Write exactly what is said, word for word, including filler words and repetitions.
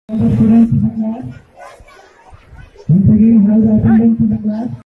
All the students in the class. Once again, have the attendance in the class.